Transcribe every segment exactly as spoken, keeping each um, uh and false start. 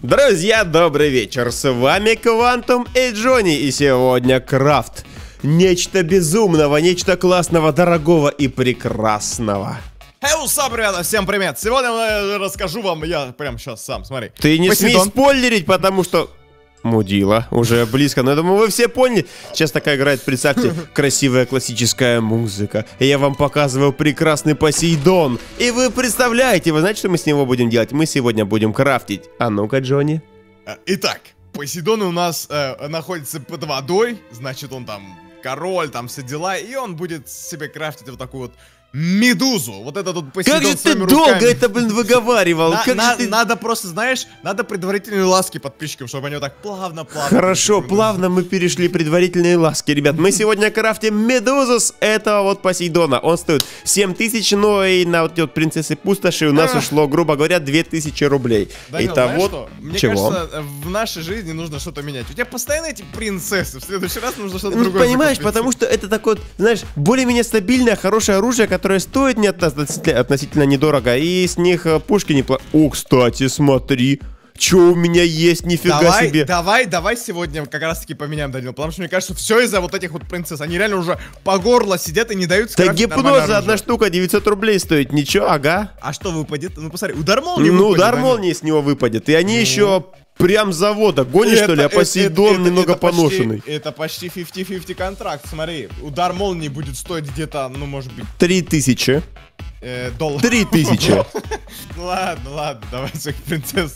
Друзья, добрый вечер, с вами Квантум и Джонни, и сегодня крафт. Нечто безумного, нечто классного, дорогого и прекрасного. Эй, усап, ребята, всем привет! Сегодня я расскажу вам, я прям сейчас сам, смотри. Ты не Посейдон. смей спойлерить, потому что... Мудила, уже близко, но я думаю, вы все поняли. Сейчас такая играет, представьте, красивая классическая музыка. И я вам показываю прекрасный Посейдон. И вы представляете, вы знаете, что мы с него будем делать? Мы сегодня будем крафтить. А ну-ка, Джонни. Итак, Посейдон у нас э, находится под водой, значит, он там король, там все дела, и он будет себе крафтить вот такую вот медузу. Вот это тут Посейдон. Как же ты долго руками. это, блин, выговаривал? На, как на, же ты... Надо просто, знаешь, надо предварительные ласки подписчикам, чтобы они вот так плавно-плавно... Хорошо, плавно мы перешли предварительные ласки, ребят. Мы сегодня крафтим медузу с этого вот Посейдона. Он стоит семь тысяч, но и на вот, вот принцессы пустоши у нас ушло, грубо говоря, две тысячи рублей. Данил, Итого, знаешь что? Мне чего? кажется, в нашей жизни нужно что-то менять. У тебя постоянно эти принцессы, в следующий раз нужно что-то Ну, другое. понимаешь, закупить. потому что это такое, знаешь, более-менее стабильное, хорошее оружие, которое стоит не относительно, относительно недорого, и с них пушки не плохо. О, кстати, смотри, что у меня есть, нифига давай, себе. Давай, давай сегодня как раз таки поменяем, Данил, потому что мне кажется, все из-за вот этих вот принцесс. Они реально уже по горло сидят и не дают Так скрафтить нормальное гипноза одна оружие. штука девятьсот рублей стоит, ничего, ага. А что выпадет? Ну посмотри, удар молнии Ну, выпадет, удар Данил. молнии с него выпадет, и они Ну. еще... Прям с завода гонишь, Это- что ли, а это- Посейдон это- немного это почти- поношенный. Это почти пятьдесят на пятьдесят контракт, смотри. Удар молнии будет стоить где-то, ну, может быть, Три тысячи. э, долларов. Три тысячи. Ну ладно, ладно, давай своих принцесс.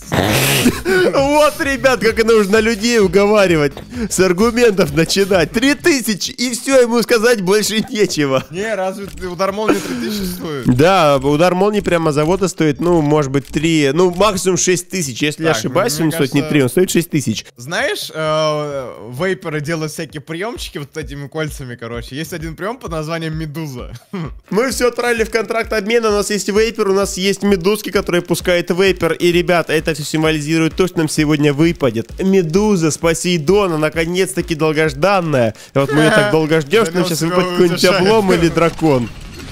Вот, ребят, как нужно людей уговаривать. С аргументов начинать. Три тысячи, и все, ему сказать больше нечего. Не, разве ты- удар молнии три тысячи стоит? Да, удар молнии прямо с завода стоит, ну, может быть, три, ну, максимум шесть тысяч. Если я Так, ошибаюсь, мне он стоит не кажется- три, он стоит шесть тысяч. Знаешь, э, вейперы делают всякие приемчики вот этими кольцами, короче. Есть один прием под названием Медуза. Мы все отправили в контракт обмена, у нас есть вейпер, у нас есть медузки, которые пускает вейпер. И, ребят, это все символизирует то, что нам сегодня выпадет. Медуза с Посейдона, наконец-таки долгожданная. И вот мы ее так долго ждем, что нам сейчас выпадет какой-нибудь облом или дракон.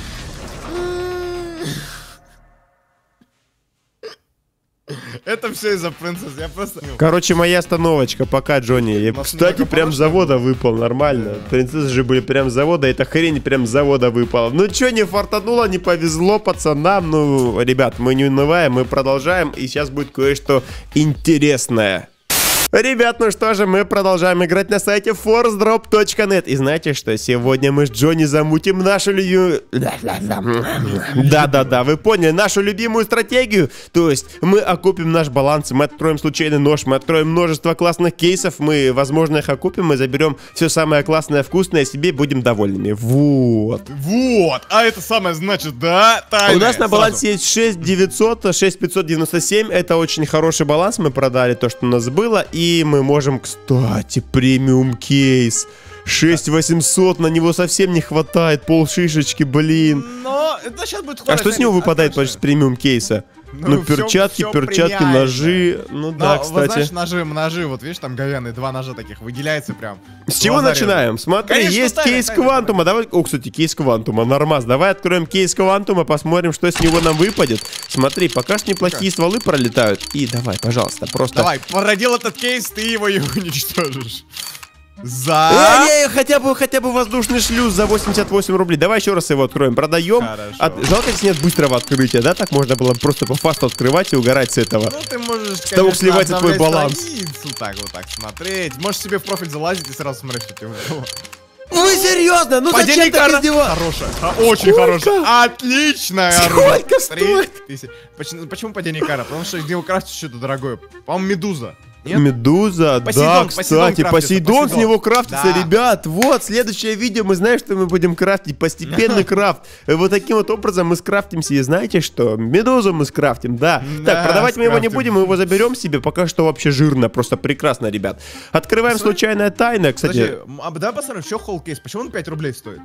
Это все из-за принцесс. Я просто... Короче, моя остановочка, пока, Джонни. И, нас кстати, много прям с поношено завода выпал, нормально. Принцессы же были прям с завода, эта хрень прям с завода выпала. Ну чё, не фартануло, не повезло пацанам. Ну, ребят, мы не унываем, мы продолжаем. И сейчас будет кое-что интересное. Ребят, ну что же, мы продолжаем играть на сайте force drop точка нет. И знаете что, сегодня мы с Джонни замутим нашу любимую... Да-да-да, вы поняли, нашу любимую стратегию. То есть мы окупим наш баланс, мы откроем случайный нож, мы откроем множество классных кейсов, мы, возможно, их окупим, мы заберем все самое классное, вкусное себе, будем довольными. Вот. Вот, а это самое значит, да, тайное. У нас на Сразу. балансе есть шесть девятьсот, шесть пятьсот девяносто семь. Это очень хороший баланс. Мы продали то, что у нас было. И мы можем, кстати, премиум кейс. шесть восемьсот, на него совсем не хватает. Пол шишечки, блин. Но это сейчас будет А что с него выпадает после премиум кейса? Ну, Ну, всё- перчатки, всё перчатки, премиальное. ножи. Ну Но, да, вот кстати. знаешь, ножи, ножи, вот видишь, там говяные, два ножа таких, выделяется прям. С чего Глаза начинаем? Смотри, Конечно, есть тайна, кейс тайна, Квантума. Давай, о, кстати, кейс Квантума, нормас. Давай откроем кейс Квантума, посмотрим, что с него нам выпадет. Смотри, пока что неплохие стволы пролетают. И давай, пожалуйста, просто... Давай, породил этот кейс, ты его и уничтожишь. Э, За... не, хотя бы, хотя бы воздушный шлюз за восемьдесят восемь рублей. Давай еще раз его откроем. Продаем. Хорошо. От- Жалко, здесь нет быстрого открытия, да? Так можно было просто по фасту открывать и угорать с этого. Ну, ты можешь, того, конечно, сливается твой обновлять баланс. страницу, так вот так смотреть. Можешь себе в профиль залазить и сразу смотреть, что тебе выпало. Вы серьезно? Ну Падение зачем так кара. издеваться? Хорошая, х- очень Сколько? хорошая. Отличная Сколько оружие. стоит? Три тысячи. Почему, почему падение кара? Потому что из него крафтить что-то дорогое. По-моему, медуза. Нет? Медуза, Посейдон, да, Посейдон кстати, крафтится, Посейдон с Посейдон. него крафтится, Да. ребят. Вот, следующее видео, мы знаем, что мы будем крафтить. Постепенный крафт. И вот таким вот образом мы скрафтимся. И знаете что? Медузу мы скрафтим, да. Да, Так, продавать мы его не скрафтим. будем, мы его заберем себе. Пока что вообще жирно, просто прекрасно, ребят. Открываем Смотри. случайная тайна, кстати. Подожди, м, а давай посмотрим, что холл кейс. Почему он пять рублей стоит?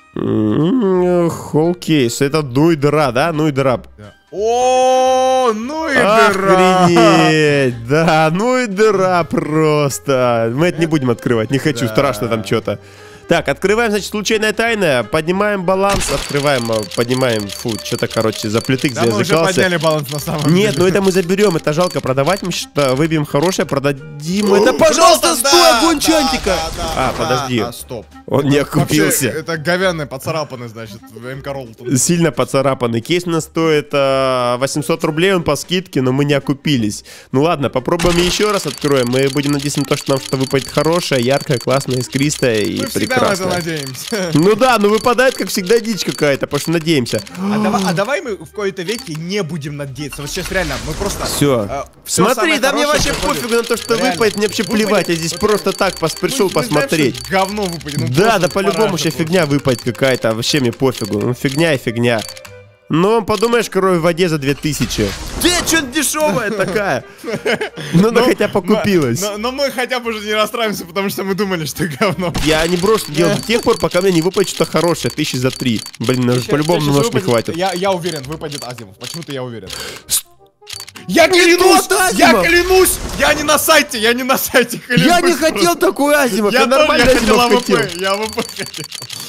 Холл кейс, это ну и дыра, да? Ну и дыра. О, ну и дыра. Охренеть, да, ну и дыра просто. Мы это не будем открывать, не хочу, Да. страшно там что-то. Так, открываем, значит, случайная тайна, поднимаем баланс, открываем, поднимаем, фу, что-то, короче, заплетык Да, мы уже подняли баланс на самом Нет, деле. ну это мы заберем, это жалко продавать, мы что выбьем хорошее, продадим. Это, пожалуйста, да, стой, да, огонь да, чантика. да, да, А, да, подожди. а, стоп. Он не Вообще, окупился. это говяный, поцарапанный, значит, МК Роллтон. Сильно поцарапанный. Кейс у нас стоит а, восемьсот рублей, он по скидке, но мы не окупились. Ну ладно, попробуем еще раз откроем. Мы будем надеяться на то, что нам что-то выпадет хорошее, яркое, классное, искристое и Мы всегда на это прекрасное. надеемся. Ну да, ну выпадает, как всегда, дичь какая-то, потому что надеемся. А давай, а давай мы в кои-то веке не будем надеяться. Вот сейчас реально, мы просто... Все. э, всё Смотри, самое да мне хорошее вообще приходит. пофигу на то, что Реально. выпадет, мне вообще Выпадет. плевать. Я здесь Вот просто так пос- пришел Мы- мы знаем, посмотреть. что говно выпадет. Ну, Да, просто да по-любому параша сейчас просто. фигня выпадет какая-то, вообще мне пофигу. Ну фигня и фигня. Ну, подумаешь, кровь в воде за две тысячи. Ты, что-то дешевая такая. Ну, да хотя покупилась. Но, но мы хотя бы уже не расстраиваемся, потому что мы думали, что говно. Я не брошу делать до тех пор, пока мне не выпадет что-то хорошее, тысячи за три. Блин, ну, Сейчас- по-любому сейчас нож не выпадет- хватит. Я, я уверен, выпадет Азимов. Почему-то я уверен. Я Не клянусь! тот Азимов! Я клянусь! Я не на сайте, я не на сайте. Клянусь Я не просто. хотел такой Азимов, я, Я тоже, нормально я хотел Азимов хотел. АВП, я АВП хотел.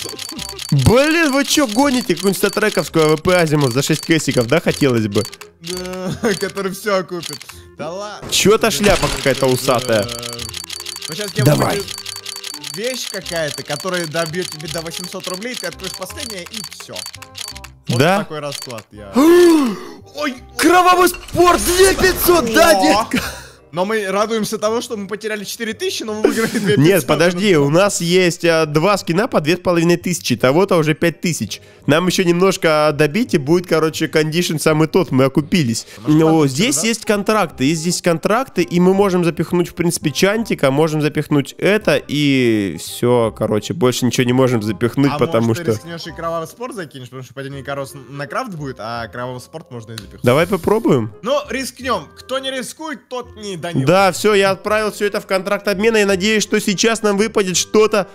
Блин, вы чё гоните? Какую-нибудь статрековскую АВП Азимов за шесть кэсиков, да, хотелось бы? Да, который все окупит. Да ладно. Чё-то шляпа какая-то усатая. Ну сейчас я Давай. выпадет вещь какая-то, которая добьет тебе до восемьсот рублей, ты откроешь последнее и все. Вот Да? такой расклад я. Ой, Кровавый спорт две тысячи пятьсот, да, О! детка? Но мы радуемся того, что мы потеряли четыре тысячи, но мы выиграли две тысячи. Нет, подожди, у нас есть а, два скина по две с половиной тысячи, того-то уже пять тысяч. Нам еще немножко добить и будет, короче, кондишн самый тот, мы окупились. Но ладно, здесь да? есть контракты, есть здесь контракты, и мы можем запихнуть, в принципе, чантика, можем запихнуть это, и все, короче, больше ничего не можем запихнуть, А потому может, ты что... рискнешь и кровавый спорт закинешь, потому что падение корос на крафт будет, а кровавый спорт можно и запихнуть. Давай попробуем. Ну, рискнем. Кто не рискует, тот не Данил. Да, все, я отправил все это в контракт обмена и надеюсь, что сейчас нам выпадет что-то.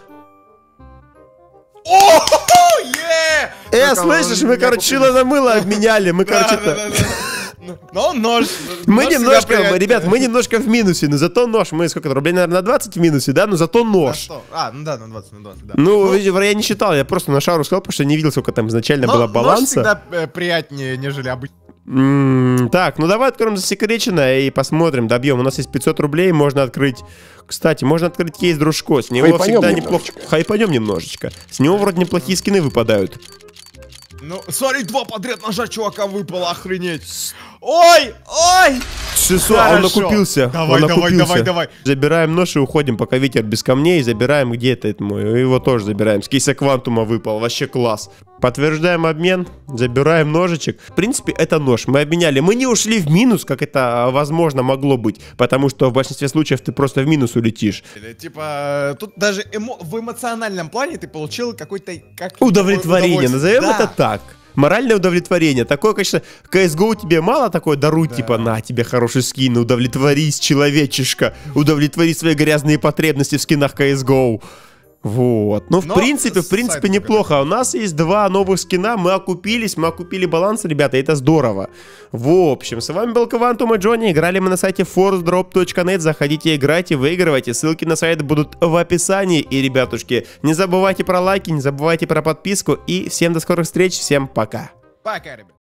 О, е! Э, Только слышишь, он мы, не короче, купил. шило на мыло обменяли, мы, Да, короче, да, это... да, да. Ну, Но нож. Мы нож немножко, всегда приятнее. ребят, мы немножко в минусе, но зато нож, мы сколько, рублей, наверное, на двадцать в минусе, да, но зато На нож. что? А, ну да, на двадцать, на двадцать, да. Ну, я не считал, я просто на шару сказал, потому что не видел, сколько там изначально Но было нож баланса. всегда э, приятнее, нежели обычно. М, Так, ну давай откроем засекреченное и посмотрим, добьем. У нас есть пятьсот рублей, можно открыть... Кстати, можно открыть кейс Дружко, с него Хайпанем всегда неплохо... немножечко. Хайпанем немножечко. С него вроде неплохие скины выпадают. Ну, смотри, два подряд ножа чувака выпало, охренеть. Ой, ой! шестьсот, он Хорошо. накупился. Давай, он давай, накупился. давай, давай. Забираем нож и уходим, пока ветер без камней. Забираем, где это, это мой. Его тоже забираем. С кейса Квантума выпал. Вообще класс. Подтверждаем обмен. Забираем ножичек. В принципе, это нож. Мы обменяли. Мы не ушли в минус, как это возможно могло быть. Потому что в большинстве случаев ты просто в минус улетишь. Или, Типа, э, тут даже эмо- в эмоциональном плане ты получил какой-то... Как Удовлетворение. удовольствие. Назовем Да. это так. Моральное удовлетворение. Такое, конечно, си эс го тебе мало такое дарует, Да. типа, на тебе хороший скин, удовлетворись, человечишка, удовлетвори свои грязные потребности в скинах си эс го. Вот. Ну, в Но принципе, в с принципе, сайта неплохо. У нас есть два новых скина, мы окупились, мы окупили баланс, ребята, это здорово. В общем, с вами был Квантум и Джонни, играли мы на сайте форс дроп точка нет, заходите, играйте, выигрывайте, ссылки на сайт будут в описании. И, ребятушки, не забывайте про лайки, не забывайте про подписку, и всем до скорых встреч, всем пока. Пока, ребят.